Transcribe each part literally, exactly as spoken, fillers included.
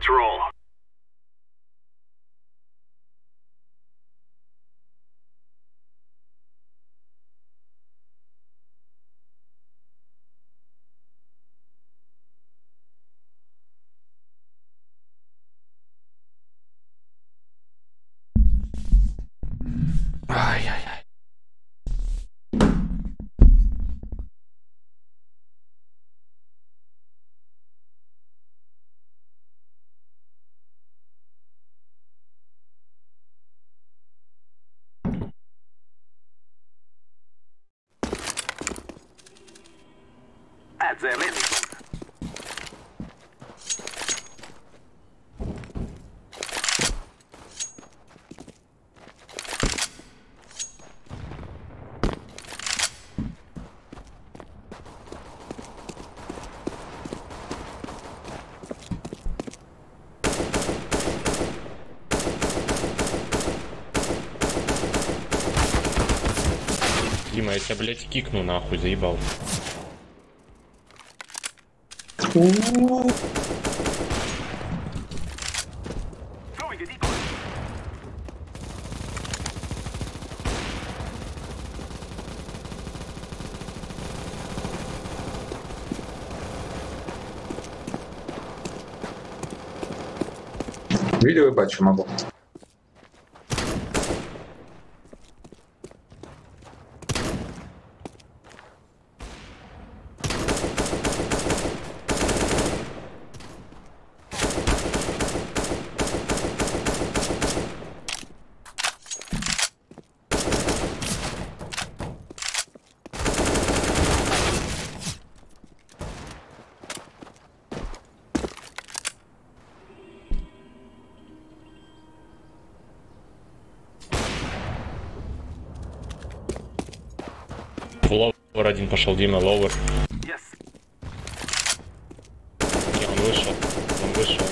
Let's roll. Ай-яй-яй. Add them in. Дима, я тебя, блядь, кикну нахуй, заебал. Відео бачу, мабуть. Ловер один пошел, Дима, ловер. Yes. Не, он вышел. Он вышел.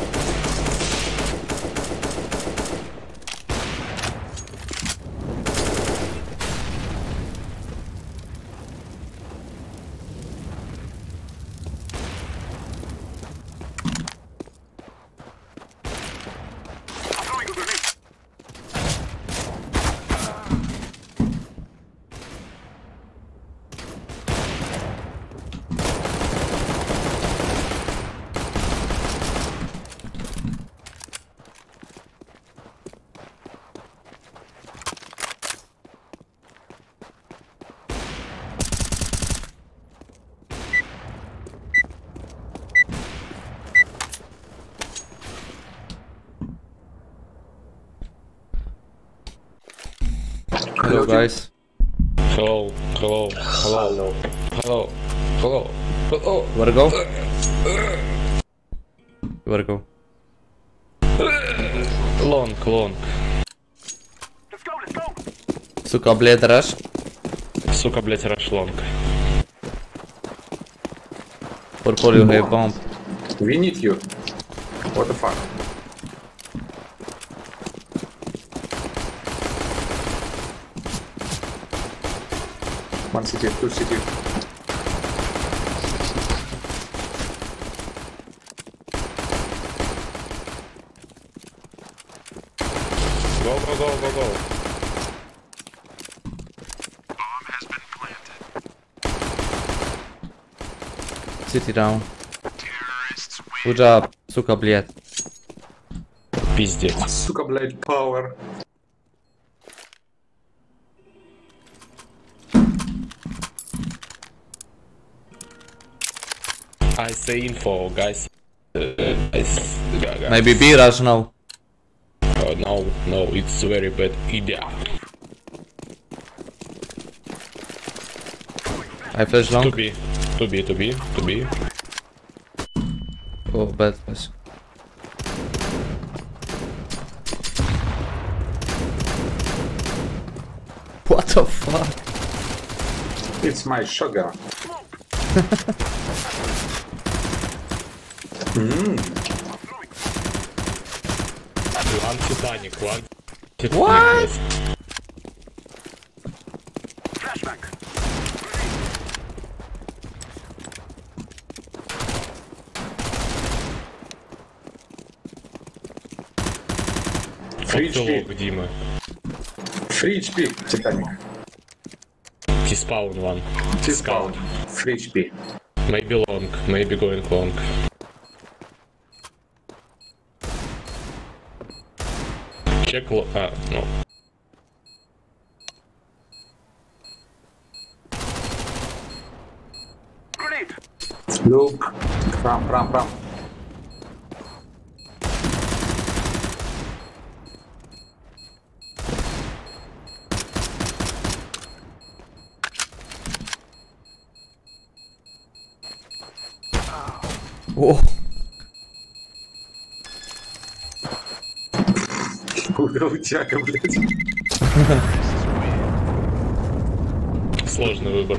Hello guys. Hello, hello, hello, hello, hello, hello. Where to go? Where to go? Long, long. Let's go, let's go. Сука, блядь, раш. Сука, блядь, раш long. Purple, you have bomb. We need you. What the fuck? One city, two city. Go, go, go, go, go. Bomb has been planted. City down. Terrorists win. Good job. Сука, блядь. Пиздец. Сука, блядь, power. I say info, guys. Uh, guys, guys. Maybe B rush now. Uh, no, no, it's very bad idea. I flash To long. be, to be, to be, to be. Oh, bad flash. What the fuck? It's my shotgun. mm. One Titanic, one Titanic. What? Flashback. Free H P. Потолок, Дима. Free H P, Titanic. T-spawn one. T-spawn. Free H P. Maybe long, maybe going long. Check lo- а, ну. Grenade. Look. Ram, ram, ram. О, Утяга, блядь. Сложный выбор.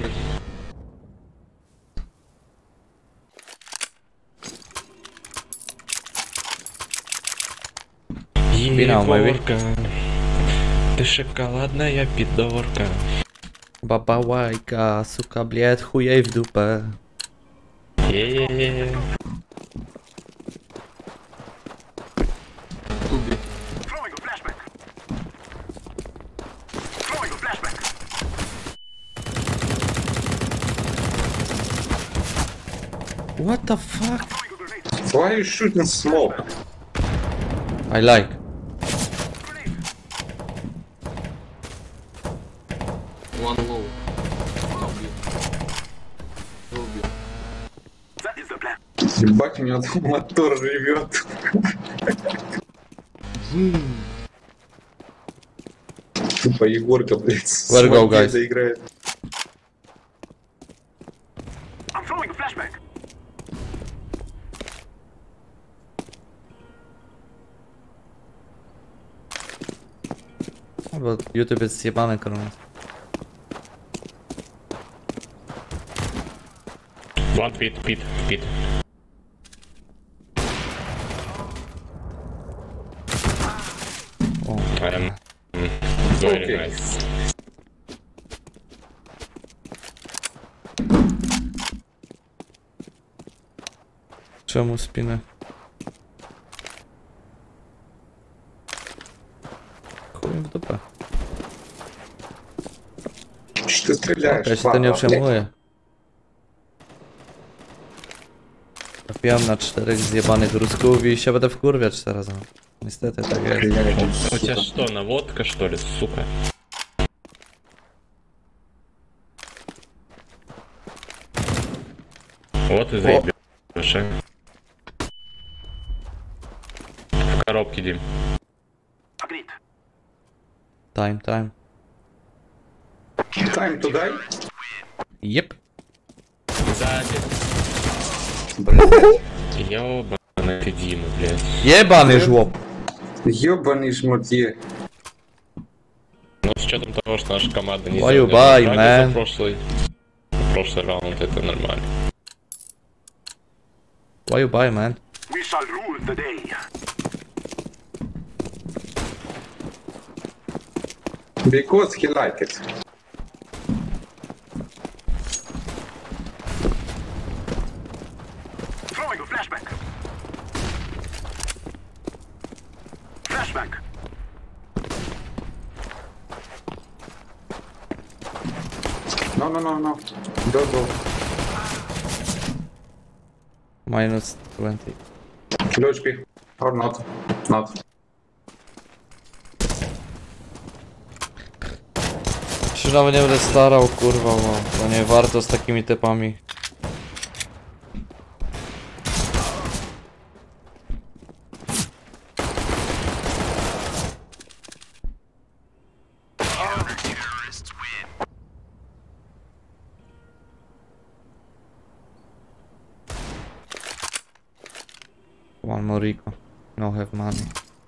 Спинал, maybe. Еворка, ты шоколадная пидорка. бабавайка, сука, блядь, хуей в дупе. Е-е-е. Throwing a flashback. Throwing a flashback. What the fuck? Throwing a grenade. Why are you shooting smoke? I like. Grenade. One low. Убил. That is the plan. Ебать, у него там мотор ревет. Тупо Егорка, блядь, с Where go, мопеда guys? играет. I'm throwing a flashback. Bo YouTube jest zjebany, kurwa. One pit, pit, pit. O, Um, mm, very Okay. nice. czemu spinę? Chuj w dupę. Что ты стреляешь? Ja się to nie Ладно, przejmuję. Trafiłem na czterech zjebanych rusków i się będę wkurwiać teraz. No. Niestety tak jest. У тебя что, наводка что ли, сука? Вот и заебешь, а. В коробке, Дим. Agreed. Time, time. Time to die? Jep. Сзади. Блядь. Ёбаный ты, Дима, блядь. Jebany żłob. Ёбаный шмотье. Ну, с учетом того, что наша команда не Why you сделала buy, шага man? за прошлый, за прошлый раунд, это нормально. Why you buy, man? We shall rule the day. Because he like it. Throwing a flashback. Flashback. No, no, no, no. Go, go. Minus twenty. Low H P. Or not. Not. Się nawet nie będę starał, kurwa, bo to nie warto z takimi typami. One more Rico. No have money.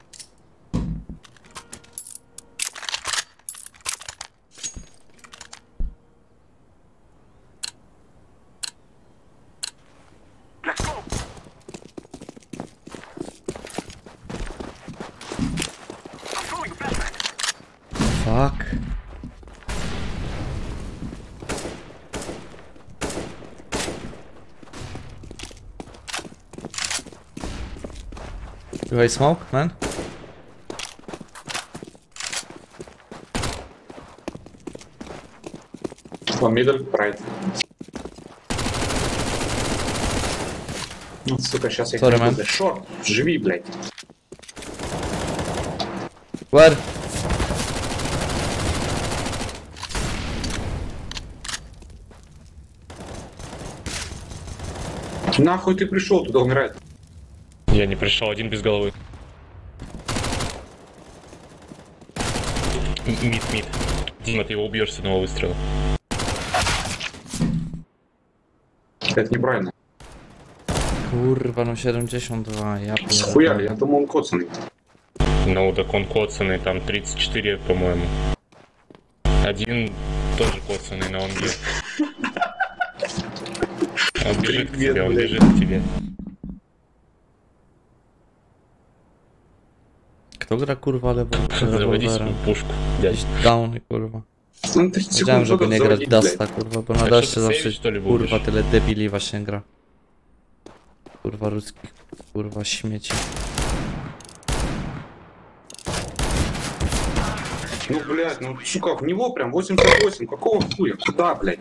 Let's go. I'm throwing a flashback. Fuck. You guys smoke, man? One middle, right. Ну, сука, сейчас я Sorry, пойду man. за шорт. Живи, блядь. Where? Нахуй ты пришел туда умирать? Я не пришел, один без головы. М- Мид, мид. Дима, ты его убьешь с одного выстрела. Это неправильно. Kurwa, no siedemdziesiąt dwa, ja Хуя, pierdolę. я думал он коцанный. Ну, так он коцанный, там тридцать четыре, по-моему. Один тоже коцанный, но он бьет. Он бежит к тебе, он бежит к тебе. Kto gra kurwa lewą Заводи rewolwerem? свою пушку, дядь. Jakieś downy kurwa. Он тридцать Wiedziałem, секунд żeby будут nie grać заводить, блядь. Dusta kurwa, bo na Tak, Dustie to zawsze save, to li kurwa mówisz? tyle debili właśnie gra. Kurwa ruskich, kurwa śmieci. Ну, блядь, ну, сука, в него прям восемьдесят восемь. Какого хуя? Куда, блядь?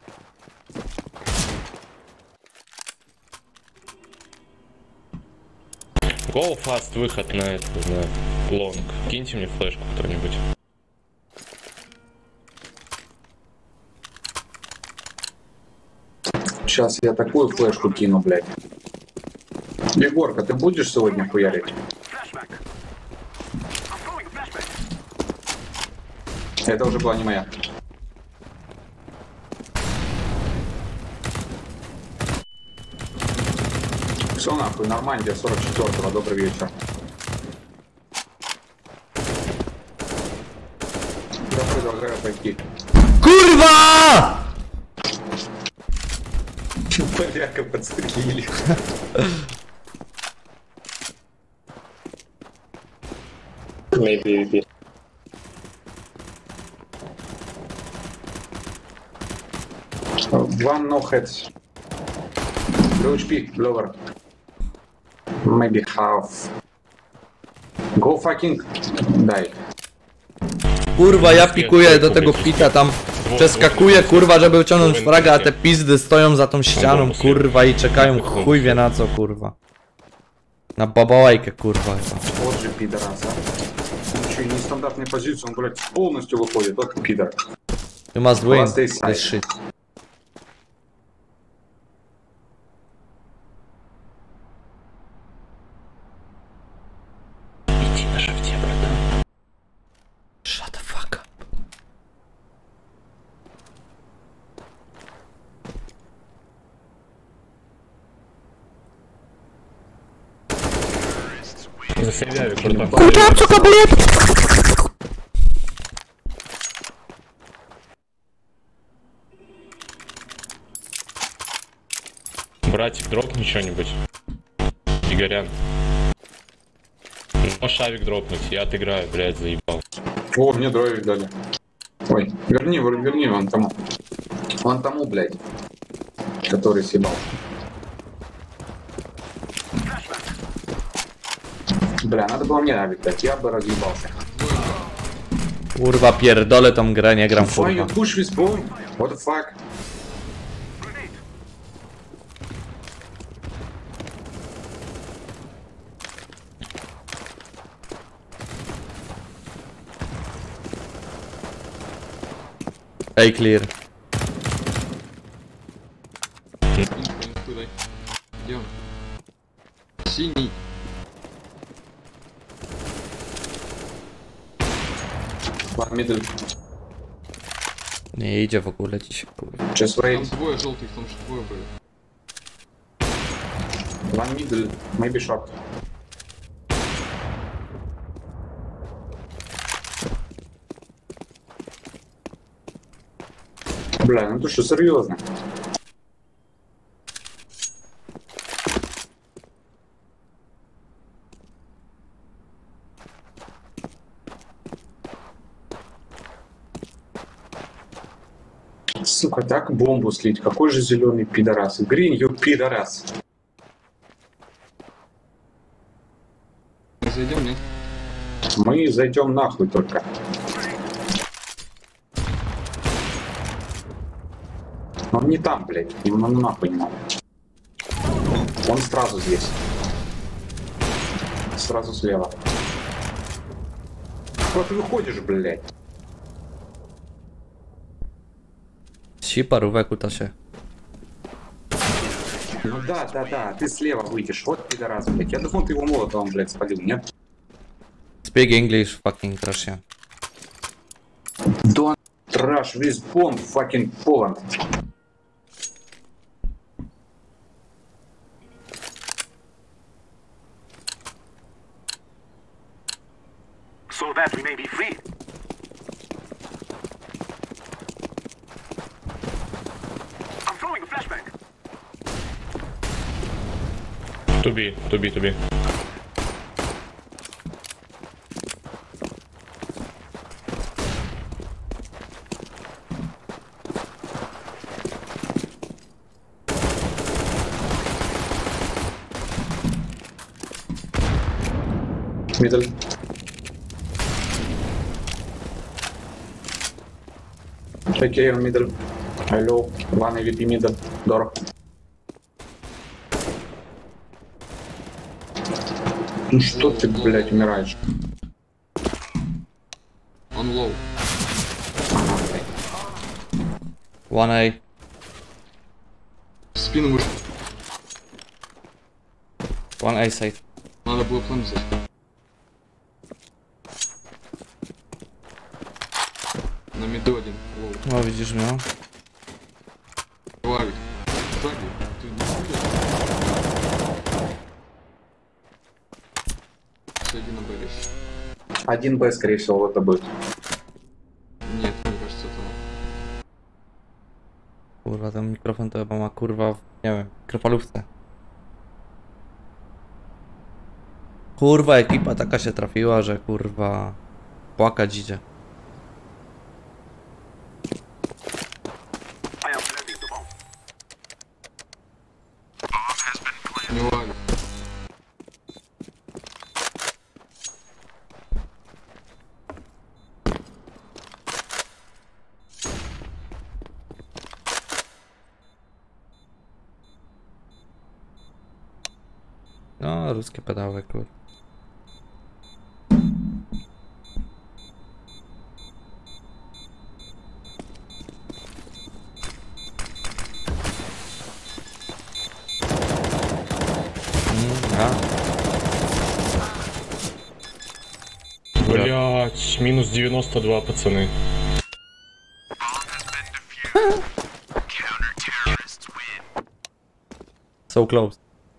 Go fast, выход на это, на лонг. Киньте мне флешку кто-нибудь. Сейчас я такую флешку кину, блядь. Егорка, ты будешь сегодня хуярить? Flashback. I'm throwing a flashback. Это уже была не моя. Все нахуй, Нормандия сорок четвёртого, добрый вечер. Я предлагаю пойти. KURWA! Поляка подстрелили. Maybe, maybe. One no heads. Low H P, lower. Maybe half. Go fucking die. Kurwa, ja pikuję do tego pita tam. Przeskakuję kurwa, żeby wyciągnąć fraga, a te pizdy stoją za tą ścianą kurwa i czekają chuj wie na co kurwa. Na babałajkę kurwa chyba. Вот же пидорас, а. Он еще и нестандартной позиции, он, блядь, полностью выходит, вот пидор. You must win Last day side. this shit. Иди на шифте, братан. Shut the fuck up. Засейви авик, братан. Братик, дропни что-нибудь. Игорян. Можешь авик дропнуть, я отыграю, блядь, заебал. О, мне дровик дали. Ой, верни, вер- верни вон тому. Вон тому, блядь. Который съебал. Бля, надо было мне авик дать, я бы разъебался. Kurwa pierdolę tą grę, nie gram Why you kurwa. push with bomb? What the fuck? Grenade. Ej clear. Туда. Где он? Синий. One middle. Nie idzie w ogóle dzisiaj kurwa. Just Там wait. двое желтых, там же двое были. One middle. Maybe short. Бля, ну ты что, серьезно? Сука, так бомбу слить. Какой же зеленый пидорас. Green, you пидорас. Мы зайдем, нет? Мы зайдем нахуй только. Он не там, блядь. Ему ну, нахуй не надо. Он сразу здесь. Сразу слева. Куда ты выходишь, блядь? Сипа, рувек уташе. Ну да, да, да, ты слева выйдешь. Вот пидорас, блядь. Я думал, ты его молотом, блядь, спалил, нет? Speak English, fucking Russian. Don't trash this bomb, fucking Poland. So that we may be free. I'm throwing a flashbang. To be, to be, to be. Middle. Okay, on middle. Hello, one A V P middle. Door. Ну что ты, блядь, умираешь? Он лоу. Ага, блядь. One A. В спину вышел. One A side. Надо было план взять. На миду один. Лоу. О, видишь меня? Лавик. Сзади. Ты не видишь? Все, иди на Б речь. Один Б, скорее всего, это будет. Нет, мне кажется, это... Kurwa, ten mikrofon to chyba ma kurwa, w, nie wiem, mikrofalówce. Kurwa, ekipa taka się trafiła, że kurwa płakać idzie. I am planting the bomb. Не лавик. No, ruskie pedały, kurwa. Mm, a. Блять, минус девяносто два, пацаны. So close.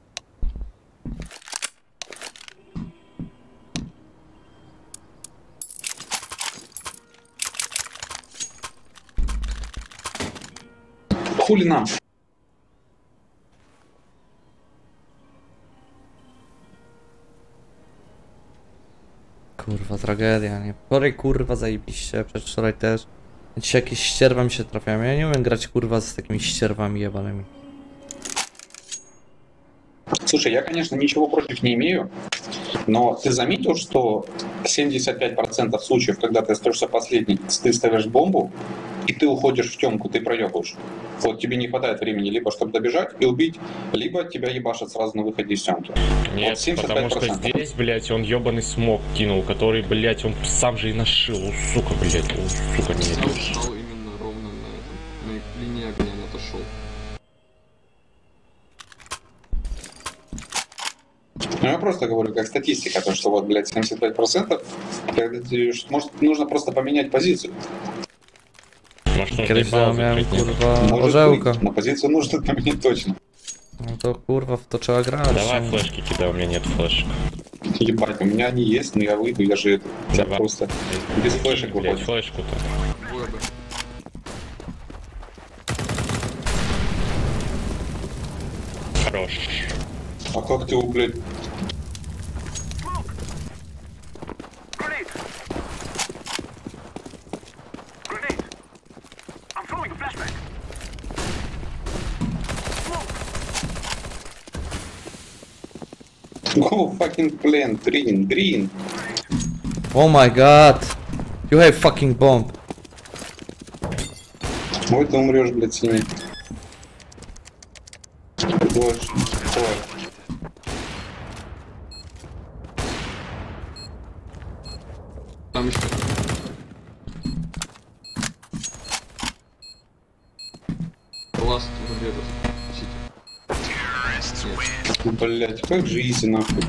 Хули нам? Kurwa, tragedia, nie? Wczoraj kurwa zajebiście, przedwczoraj też. Dzisiaj jakieś ścierwa mi się trafiają. Ja nie umiem grać kurwa z takimi ścierwami jebanymi. Слушай, я, конечно, ничего против не имею, но ты заметил, что семьдесят пять процентов случаев, когда ты остаешься последний, ты ставишь бомбу, и ты уходишь в темку, ты проебываешь. Вот тебе не хватает времени либо чтобы добежать и убить, либо тебя ебашат сразу на выходе из темки. Нет, Вот семьдесят потому пять что процентов. здесь, блять, он ебаный смог кинул, который, блять, он сам же и нашил. О, сука, блять, о, сука, не Он это. встал именно ровно на этом. На линии огня не отошел. Ну, я просто говорю, как статистика, то, что вот, блядь, семьдесят пять процентов, когда ты, может, нужно просто поменять позицию. Может, нужно Kiedyś и паузу miałem прийти. kurwa Может orzełka. быть, но позицию нужно поменять точно. No to kurwa w to trzeba grać. Давай nie? флешки кидай, у меня нет флешек. Ебать, у меня они есть, но я выйду, я же это, я Давай. просто без флешек Блять, выходит. флешку-то. Двое Б. Хорош. А как ты его, блядь, Smoke! Grenade! Grenade! I'm throwing a flashbang. Smoke! go fucking plan, green, green. Oh my god. You have fucking bomb. Ой, ты умрешь, блядь, синий. Больше. Ой. Там еще. Ласт забегает. Блять, как же изи нахуй.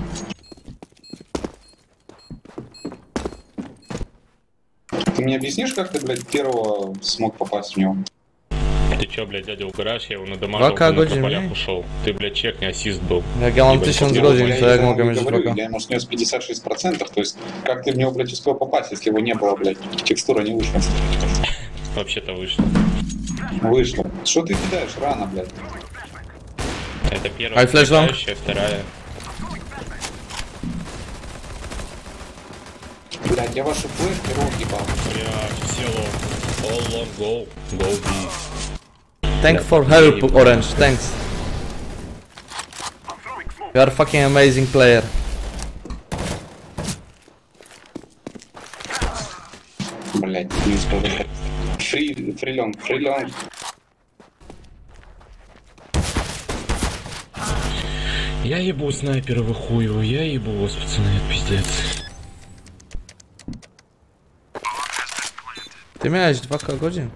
Ты мне объяснишь, как ты, блядь, первого смог попасть в него? Ты чё, блядь, дядя, угораешь? Я его надамажил, Вака он на godzin полях mniej. ушел. Ты, блядь, чекни, ассист был. Jak ja mam Ебать, tysiąc я godzin, Я to jak ему mogę mieć говорю, waka? я ему снес пятьдесят шесть процентов, то есть как ты в него, блядь, успел попасть, если его не было, блядь, текстура не вышла. Вообще-то вышло. Вышло. Что ты кидаешь рано, блядь? Это первая, Ай, флеш вам. следующая, вторая. Блядь, я ваши флешки рот ебал. Блядь, все лом. All long, go. Go B. Thank for help, Orange, thanks. I'm throwing smoke. You are fucking amazing player. Блядь, не успел. Фри, фрилонг, фрилонг. Я ебу снайпера вы хуево, я ебу вас, пацаны, это пиздец. Ty miałeś dwa godzin?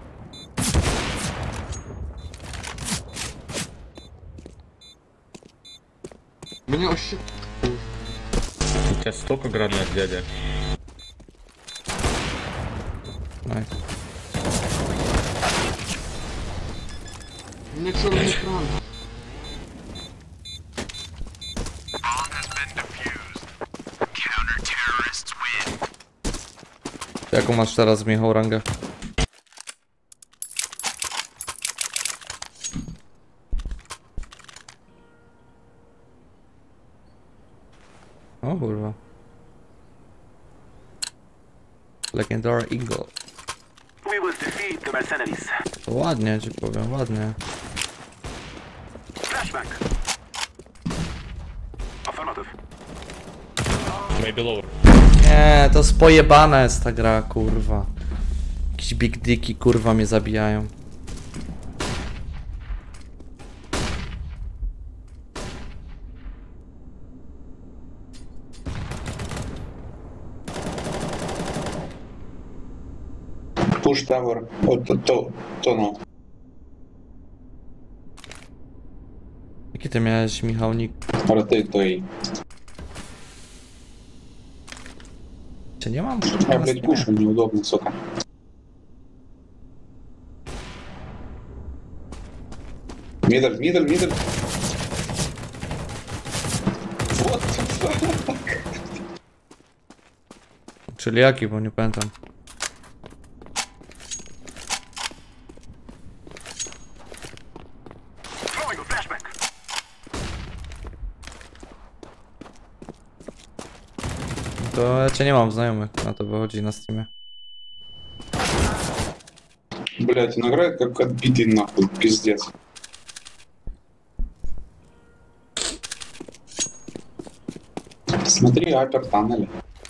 У меня вообще... У тебя столько гранат, дядя. Nice. У меня черный экран. Jaką masz teraz, Michał, rangę? O kurwa. Legendary Eagle. We will defeat the mercenaries. To ładnie ci powiem, ładnie. Flashback. Affirmative. Maybe lower. Nie, to spojebana jest ta gra, kurwa. Jakieś big dicki, kurwa, mnie zabijają. Push tower. O, to, to, to no. Jaki ty miałeś, Michał, nick? Rotate to i. Czy nie mam? Я, блядь, кушаю, неудобно, сука. Мидл, мидл, мидл. Вот. Czyli jaki, bo nie pamiętam. Throwing a flashback. To ja cię nie mam znajomych, na to wychodzi na Steamie. Блядь, он играет как отбитый нахуй, пиздец. Смотри, апер тоннели.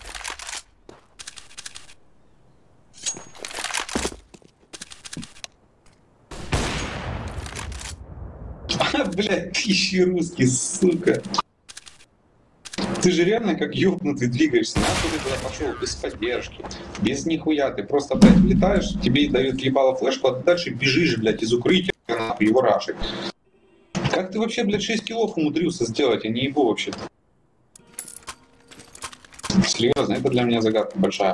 А, блядь, ты еще русский, сука. Ты же реально как ёбнутый двигаешься. Нахуй ты туда пошел без поддержки, без нихуя. Ты просто, блядь, влетаешь, тебе дают ебало флешку, а ты дальше бежишь, блядь, из укрытия, нахуй, его рашить. Как ты вообще, блядь, шесть киллов умудрился сделать? Я не ебу вообще-то. Серьезно, это для меня загадка большая.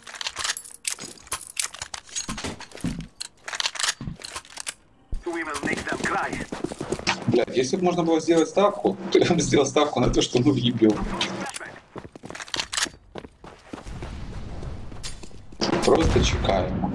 We will make them cry. Блядь, если бы можно было сделать ставку, то я бы сделал ставку на то, что мы въебем. Flashback. Просто чекаем.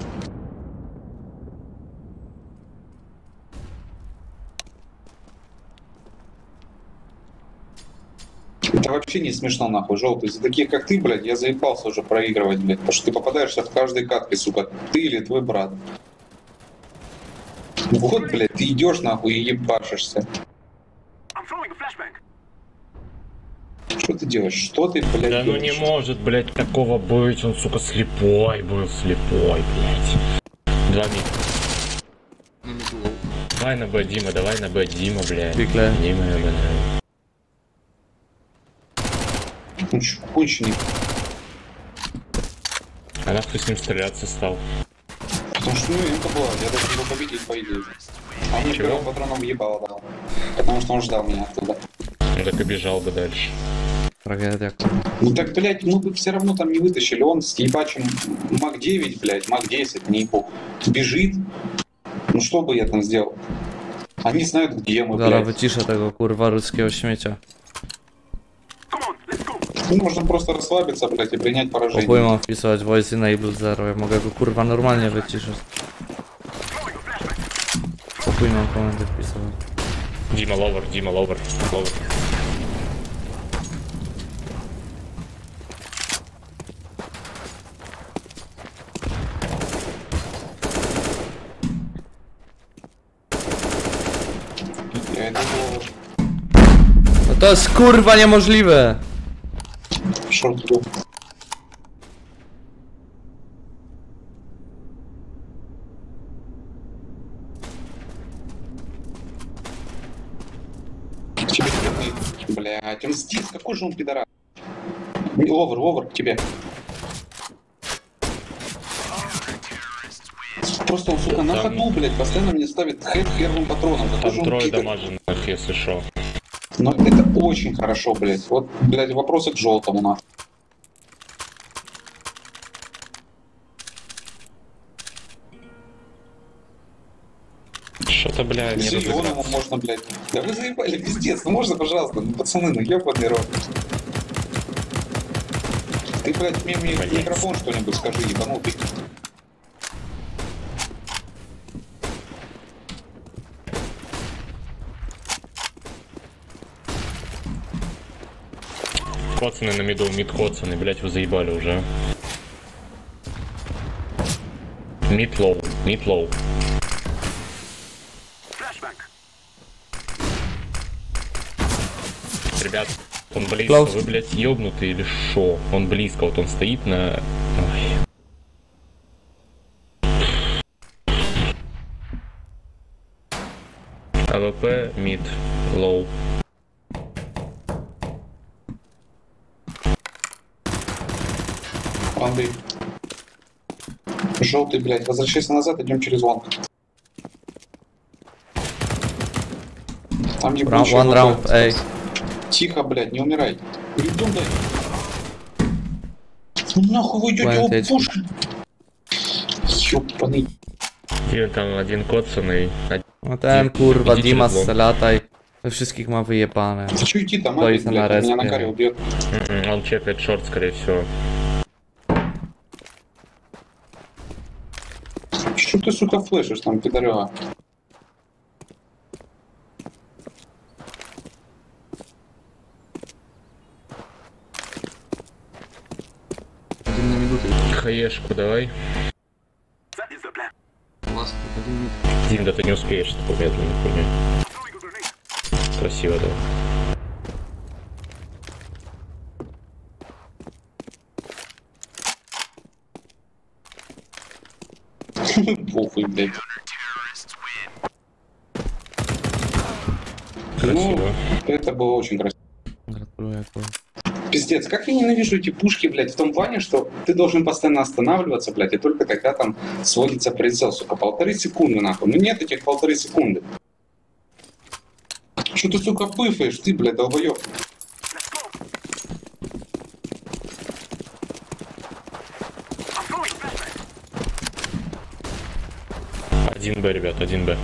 Это вообще не смешно, нахуй, желтый. За таких, как ты, блядь, я заебался уже проигрывать, блядь. Потому что ты попадаешься в каждой катке, сука. Ты или твой брат. Вот, блядь, ты идешь, нахуй, и ебашишься. I'm throwing a flashback. Что ты делаешь? Что ты, блядь, Да ну не делаешь? может, блядь, такого быть, он, сука, слепой был, слепой, блядь. Два мид. На медлоу. Давай на Б, Дима, давай на Б, Дима, блядь. Пикля. Дима, я бы, Ну чё, конченый. а нахуй с ним стреляться стал. Потому что, ну, это было, я должен был победить, по идее. А мне Чего? первым патроном въебало дал. Потому что он ждал меня оттуда. Он так и бежал бы дальше. Трагедия. Ну так, блядь, мы бы все равно там не вытащили. Он с ебачим Мак девять, блядь, Мак десять, не ебу, бежит. Ну что бы я там сделал? Они знают, где мы, Zaraz блядь. wyciszę tego kurwa ruskiego śmiecia. Come on, let's go. Ну, можно просто расслабиться, блядь, и принять Po chuj поражение. mam wpisywać voice enable zero, ja mogę go kurwa normalnie wyciszyć. Throwing a flashbang. Po chuj mam komendy wpisywać. Дима, ловер, Дима, ловер, ловер. Я это было... No to jest kurwa niemożliwe! Шорт был. Тебе бедный. Блядь, он здесь, какой же он пидорас. Овер, овер, к тебе. Просто он, сука, на ходу, блядь, постоянно мне ставит хэт первым патроном. Какой же Там он трое пидор. дамаженных, если шо. Но это очень хорошо, блядь. Вот, блядь, вопросы к желтому, нахуй. Что-то, бля, не Зеленому разыграться. можно, блядь. Да вы заебали, пиздец, ну можно, пожалуйста, ну пацаны, ну ёбаный рот. Ты, блядь, мне, мне Блядь. микрофон что-нибудь скажи, ебанутый. Коцаны на миду, мид коцаны, блять, вы заебали уже. Мид лоу, мид лоу. Flashbang. Ребят, он близко, Клаус. вы, блять, ёбнутый или шо? Он близко, вот он стоит на... Ой. АВП, мид, лоу. Андрей. Желтый, блядь, возвращайся назад, идем через вон. Там где Ra- будущее one вот round, это. ej. Тихо, блядь, не умирай. Идем дай. Ну нахуй вы идете, Ладно, его пушка. Ёбаный. И там один коцаный, один... No ten kurwa Idziecie Dimas w bok. se lataj. We wszystkich ma wyjebane. Ты чё идти там, Стой, Андрей, на блядь, меня на респе. каре убьет. М-м, он чекает шорт, скорее всего. Что ты, сука, флешишь там, пидорёга? Один на минуту. Хаешку давай. That is the plan. Ласт, один минут. Дим, да ты не успеешь, такой медленный хуйню. Throwing a grenade. Красиво, да. Похуй, блядь. Красиво. Ну, это было очень красиво. Gratuluję kurwa. Пиздец, как я ненавижу эти пушки, блядь, в том плане, что ты должен постоянно останавливаться, блядь, и только тогда там сводится прицел, сука, полторы секунды, нахуй. Ну нет этих полторы секунды. Что ты, сука, пыфаешь, ты, блядь, долбоёб. Let's go. I'm throwing flashbang. Один Б, ребят, один Б.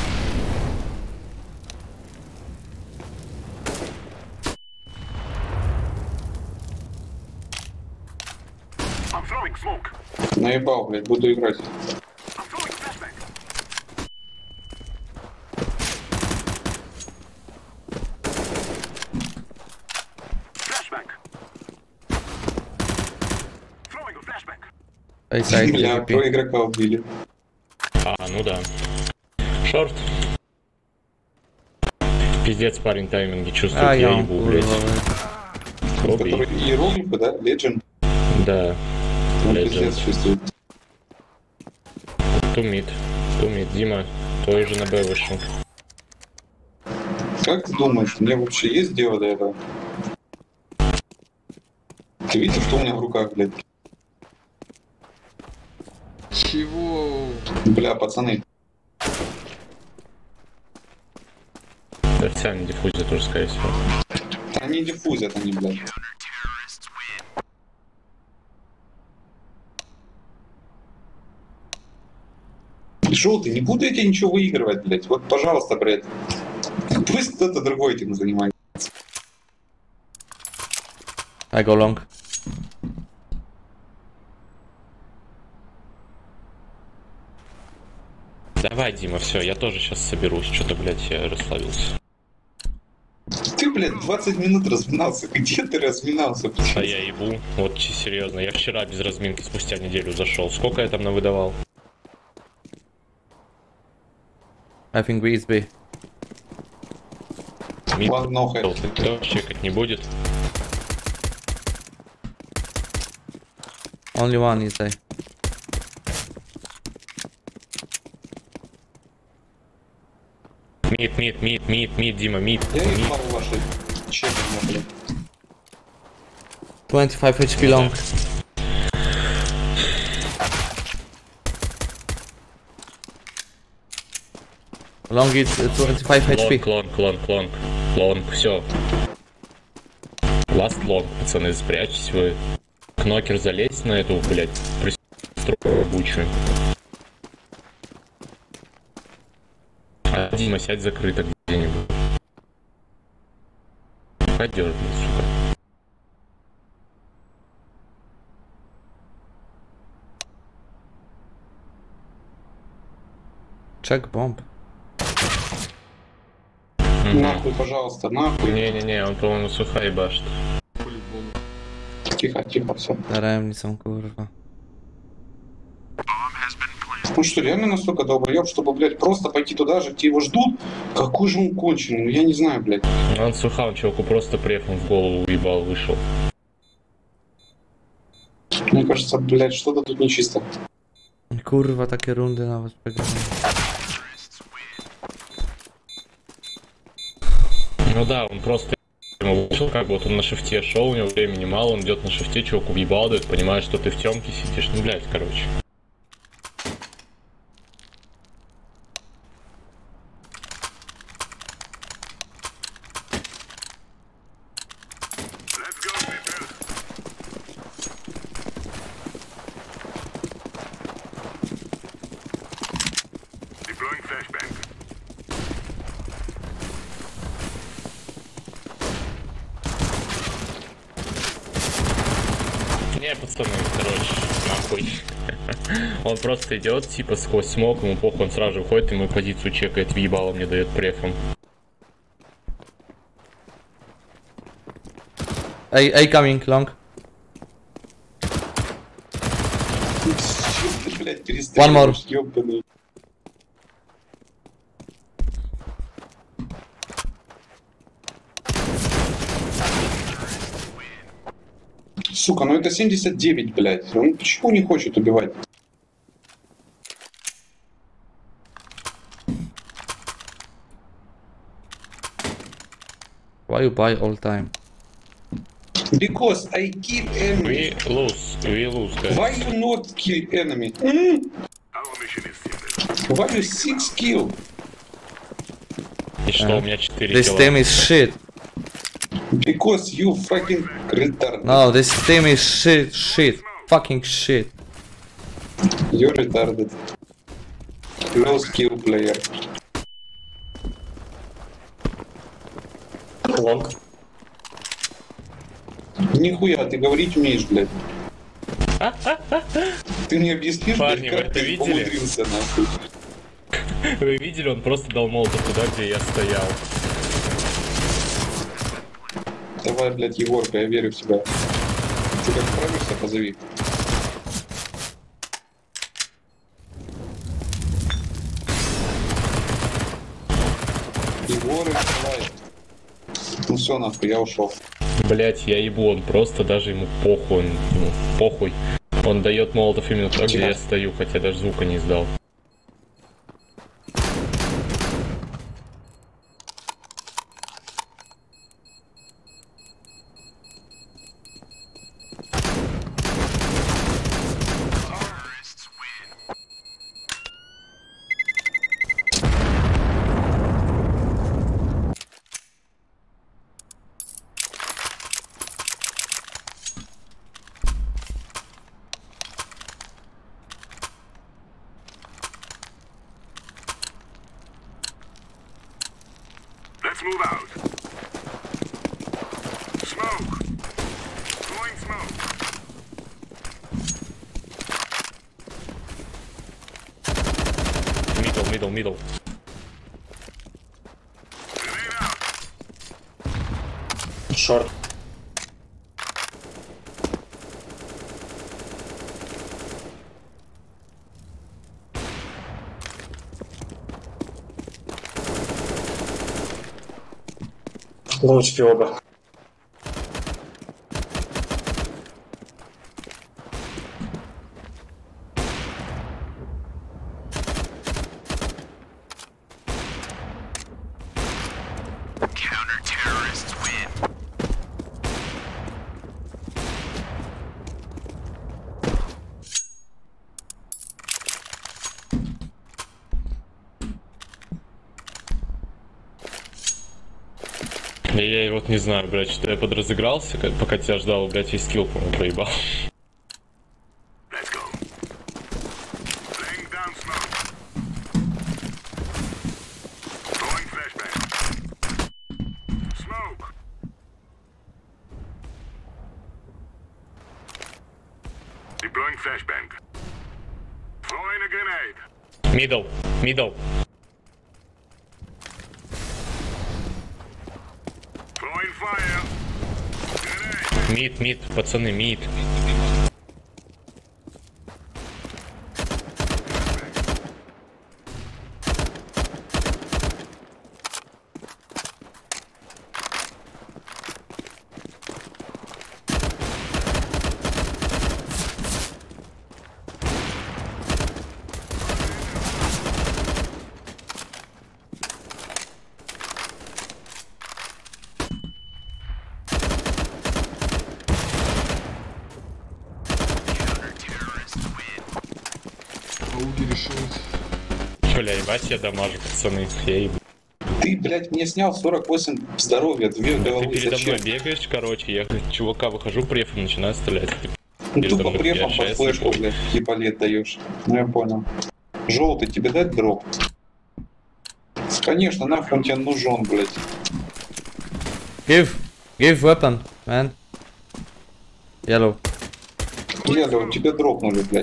I'm throwing smoke. Наебал, блядь, буду играть. I'm throwing flashbang. Flashbang. Throwing a flashbang. Ej, side, Бля, A P. про игрока убили. А, ну да. Шорт. Пиздец, парень тайминги чувствует, A я ja ебу, блядь. kurwa. Убей. Который иероглифы, да? Legend. Да. Он Legend. пиздец чувствует. Ту мид. Ту мид. Дима. Той же на Б вышел. Как ты думаешь, мне вообще есть дело до этого? Ты видишь, что у меня в руках, блядь? Чего? Бля, пацаны. Да вся не диффузия тоже, скорее всего. Они диффузят, они, блядь. Желтый, не буду я тебе ничего выигрывать, блядь. Вот, пожалуйста, блядь. Пусть кто-то другой этим занимается. I go long. Давай, Дима, все, я тоже сейчас соберусь. Что-то, блядь, я расслабился. Ты, блядь, двадцать минут разминался. Где ты разминался? А я ебу. Вот серьезно, я вчера без разминки спустя неделю зашел. Сколько я там навыдавал? I think we is B. Мид Ладно, нахуй. никто чекать не будет. Only one is A. Мид, мид, мид, мид, мид, Дима, мид. Я мид. ебал ваши чеки, блядь. twenty-five H P long. Long is uh, twenty-five H P. Лонг, лонг, лонг, лонг. Лонг, все. Ласт лонг, пацаны, спрячьтесь вы. Кнокер залезть на эту, блядь, пристрою рабочую. А Дима, сядь закрыто где-нибудь. Пойдёшь, блядь, сука. Check bomb. Нахуй, пожалуйста, нахуй. Не-не-не, он, по-моему, сухая башт. По-любому. Тихо, тихо, все. Ремницам, kurwa. Ну что, реально настолько долбоёб, чтобы, блядь, просто пойти туда же, где его ждут? Какой же он конченый? Ну я не знаю, блядь. Он суха, он чуваку просто префом в голову уебал, вышел. Мне кажется, блядь, что-то тут нечисто. Kurwa, takie rundy nawet przegrałem. Ну да, он просто вышел, как бы вот он на шифте шел, у него времени мало, он идет на шифте, чуваку въебал дает, понимает, что ты в темке сидишь, ну блядь, короче. Deploying flashbang. Не, пацаны, короче, нахуй. Он просто идет, типа, сквозь смог, ему похуй, он сразу же уходит, ему позицию чекает, въебало мне дает префом. A, A coming long. Ты, блядь, One more. перестреливаешь, ёбаный. Сука, ну это семьдесят девять, блядь. Он почему не хочет убивать? Why you buy all time? Because I kill enemy. We lose, we lose, guys. Why you not kill enemy? Mm? Our mission is simple. Why you six kill? И что, у меня четыре This кило. team is shit. Because you fucking retard. No, this team is shit, shit. Fucking shit. You're retarded. No skill player. Лонг. Нихуя, ты говорить умеешь, блядь. Ты мне объяснишь, Парни, блядь, вы как это ты видели? умудрился, нахуй? Вы видели, он просто дал молотов туда, где я стоял. Давай, блядь, Егорка, я верю в тебя. Ты как справишься, позови. Егоры, давай. Ну все, нахуй, я ушел. Блять, я ебу, он просто даже ему похуй, он, ему похуй. Он дает молотов именно туда, где Тихо. я стою, хотя даже звука не издал. Let's move out. Smoke. Throwing smoke. Middle, middle, middle. Grenade out. Шорт. Лучки оба. Counter-terrorists win. Я, я вот не знаю, блядь, что я подразыгрался, как- пока тебя ждал, блядь, весь скилл, по-моему, проебал. Let's go. Laying down smoke. Throwing flashbang. Smoke. Deploying flashbang. Throwing a grenade. Middle, middle. Throwing fire. Grenade. Мид, мид, пацаны, мид. Ауги решают. Бля, ебать, я дамажу, пацаны. Я еб... Ты, блядь, мне снял сорок восемь здоровья, две Ты головы. передо Зачем? мной бегаешь, короче, я говорит, чувака выхожу префом, начинаю стрелять. Ты Ну, передо тупо мной префом под пять, флешку, шесть, блядь, типа лет даешь. Ну, я понял. Желтый, тебе дать дроп? Конечно, нахуй он тебе нужен, блядь. Give, give weapon, man. Yellow. Еду, тебе дропнули, блядь.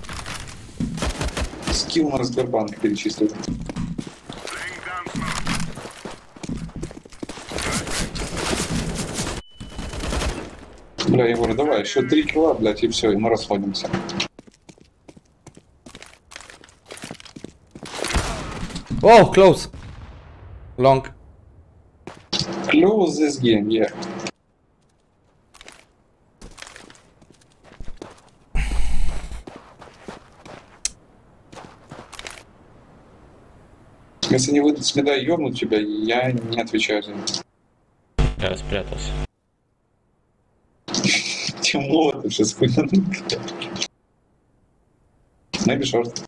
Скилл на Сбербанк перечислил. Laying down smoke. Бля, Егор, давай, еще три килла, блядь, и все, и мы расходимся. Oh, close. Long. Close this game, yeah. Если не выйдут с меда и ёбнут тебя, я не отвечаю за это. Я спрятался. Темно, ты сейчас хуйня. Maybe short.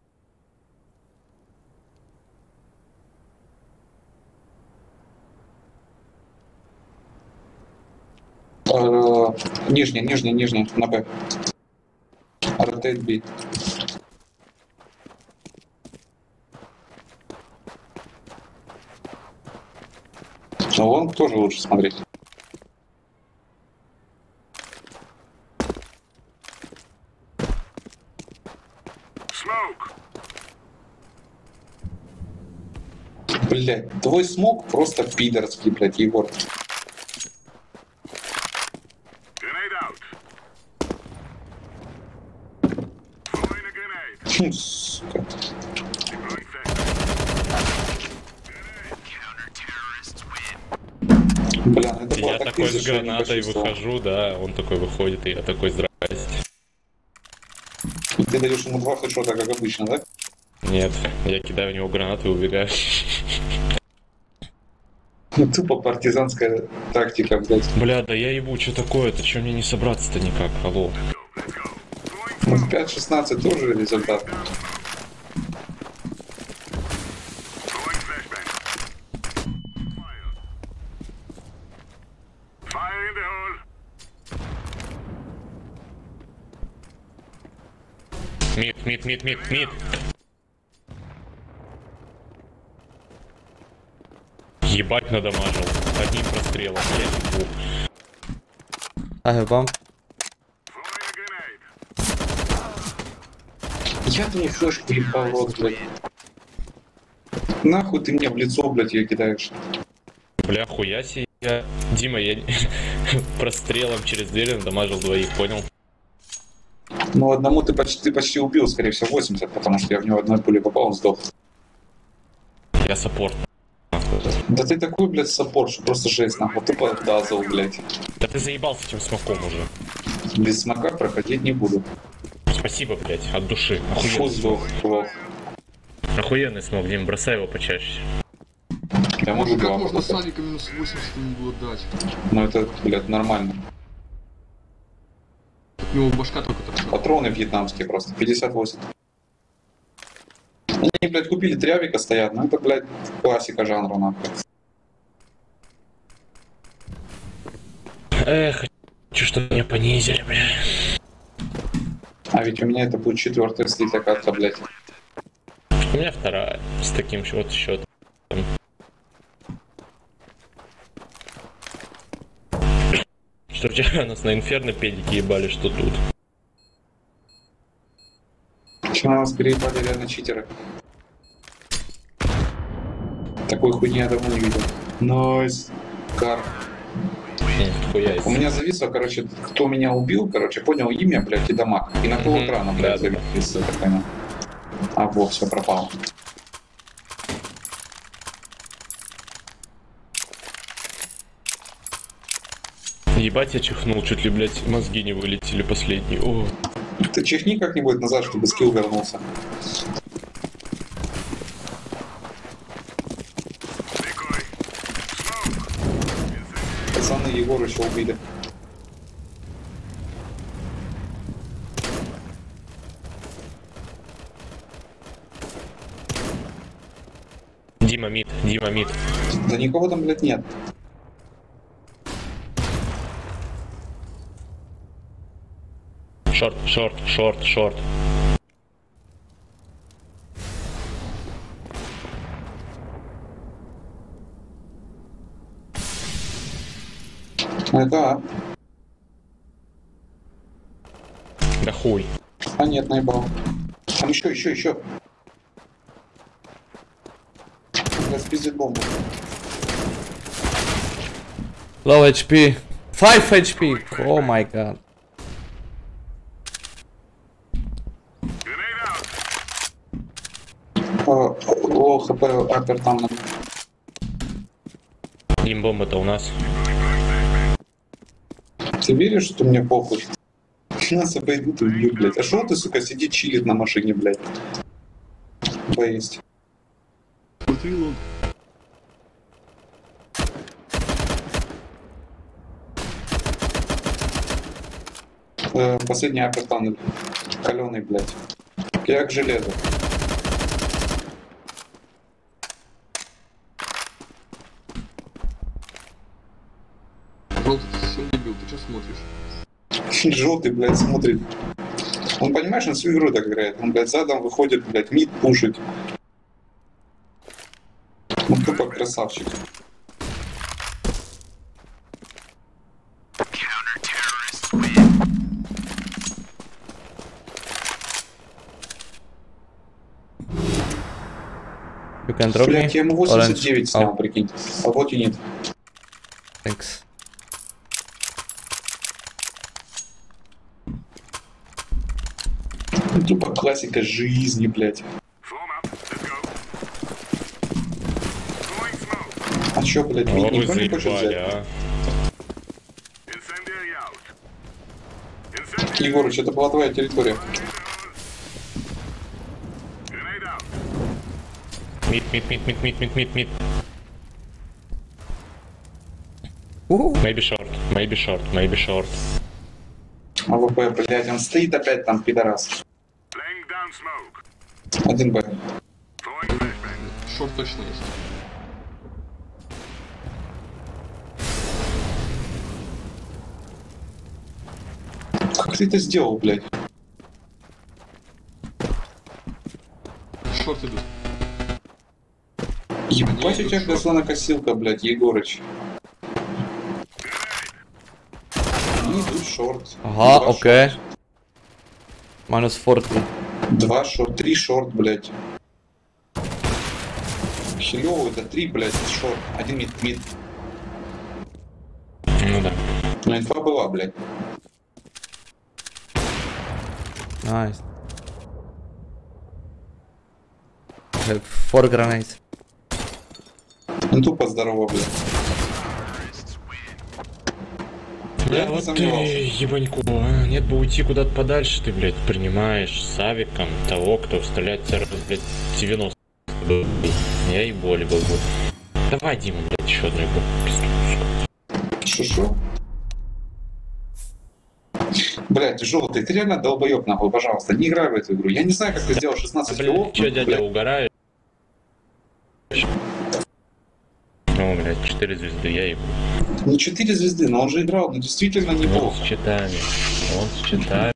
Э, Нижний, нижний, нижний, на Б. Rotate B. Но он тоже лучше смотреть. Smoke. Блять, твой смог просто пидорский, блять, Егор. Grenade out. Throwing a grenade. Хм, сука. Deploying flashbang. Grenade. Counter-terrorists win. Бля, это было Я так такой easy, с что я не гранатой почувствовал. выхожу, да, он такой выходит, и я такой, здрасте. Ты даешь ему два хедшота, как обычно, да? Нет, я кидаю в него гранату и убегаю. Ну, тупо партизанская тактика, блядь. Бля, да я ебу, что такое-то, что мне не собраться-то никак, алло. Let's go. Throwing Ну, пять шестнадцать тоже результат. Throwing flashbang. Fire. Fire in the hole. Мид, мид, мид, мид, мид. Ебать надамажил. Одним прострелом, блядь, двух. I have bomb. Я твою флешку ебал, вот, блядь. Нахуй ты мне в лицо, блядь, ее кидаешь. Бля, хуя себе. Я... Дима, я прострелом через дверь надамажил двоих, понял? Ну, одному ты почти, ты почти убил, скорее всего, восемьдесят, потому что я в него одной пулей попал, он сдох. Я саппорт. Да ты такой, блядь, саппорт, что просто жесть, нахуй. Тупо дазл, блядь. Да ты заебался этим смоком уже. Без смока проходить не буду. Спасибо, блядь, от души. Фу, Охуенный сдох, смог. плохо. Охуенный смог, Дим, бросай его почаще. Я могу Как два можно попытать. Савика минус восемьдесят не было дать? Ну это, блядь, нормально. У него башка только торчала. Патроны вьетнамские просто, пятьдесят восемь. Они, блядь, купили три авика, стоят, ну это, блядь, классика жанра, нахуй. Эх, хочу, чтобы меня понизили, бля. А ведь у меня это будет четвертая слитая карта, блядь. У меня вторая, с таким вот счетом. Что вчера нас на инферно педики ебали, что тут. Что на нас переебали реально читеры. Такой хуйни я давно не видел. Найс. Кар. Хуя У меня зависло, короче, кто меня убил, короче, понял имя, блядь, и дамаг. И на кого Мгм. экрана, Да, блядь, да, да. зависло, я так понял. А, вот, все пропало. Ебать, я чихнул, чуть ли, блядь, мозги не вылетели последние. О. Ты чихни как-нибудь назад, чтобы скилл вернулся. Пацаны, Егор еще убили. Дима мид, Дима мид. Да никого там, блядь, нет. Шорт, шорт, шорт, шорт. Это... Да хуй. А нет, наебал. Там еще, еще, еще. Блядь, спиздит бомбу. Low эйч пи. five эйч пи. Oh my god. О, о, хп, апер там. Дим, бомба-то у нас. Ты веришь, что мне похуй? Нас обойдут и убьют, блядь. А шо ты, сука, сидит, чилит на машине, блядь? Поесть. Э, последний апер там, каленый, блядь. Я к железу. Желтый, ты все дебил, ты что смотришь? Желтый, блядь, смотрит. Он, понимаешь, он всю игру так играет. Он, блядь, задом выходит, блядь, мид пушит. Он тупо красавчик. You can drop me. Блядь, я ему восемьдесят девять Orange. снял, Oh, прикинь. А вот и нет. thanks. Тупо классика жизни, блядь. Form up. Let's go. Throwing smoke. А чё, блядь, О, мид вы никто не хочет заебали, взять? а. Incendiary out. Incendiary. Егорыч, это была твоя территория. Grenade out. Мид, мид, мид, мид, мид, мид, мид, мид. Уху. Maybe short, maybe short, maybe short. АВП, блядь, он стоит опять там, пидорас. Laying down smoke. Один Б. Throwing flashbang. Шорт точно есть. Как ты это сделал, блядь? Шорт идут. Ебать у тебя газонокосилка, блядь, Егорыч. Они идут шорт. Ага, Два окей. шорт. Минус сорок. Два шорт, три шорт, блядь. Хилёво, это три, блядь, шорт. Один мид, мид. Ну да. Но инфа была, блядь. Nice. Four grenades. Ну тупо здорово, блядь. Да, Я не вот ты, сомневался. ебанько, а? Нет бы уйти куда-то подальше, ты, блядь, принимаешь с авиком того, кто стреляет раз, блядь, девяносто. Я и боли был бы. Давай, Дима, блядь, еще одну игру. Шо-шо? Блядь, желтый, ты реально долбоёб, нахуй, пожалуйста, не играй в эту игру. Я не знаю, как ты сделал А, шестнадцать блядь, киллов. чё, но, дядя, блядь, угораешь? Ну, блядь, четыре звезды, я ебу. не четыре звезды, но он же играл, ну действительно Он неплохо. с читами, он с читами.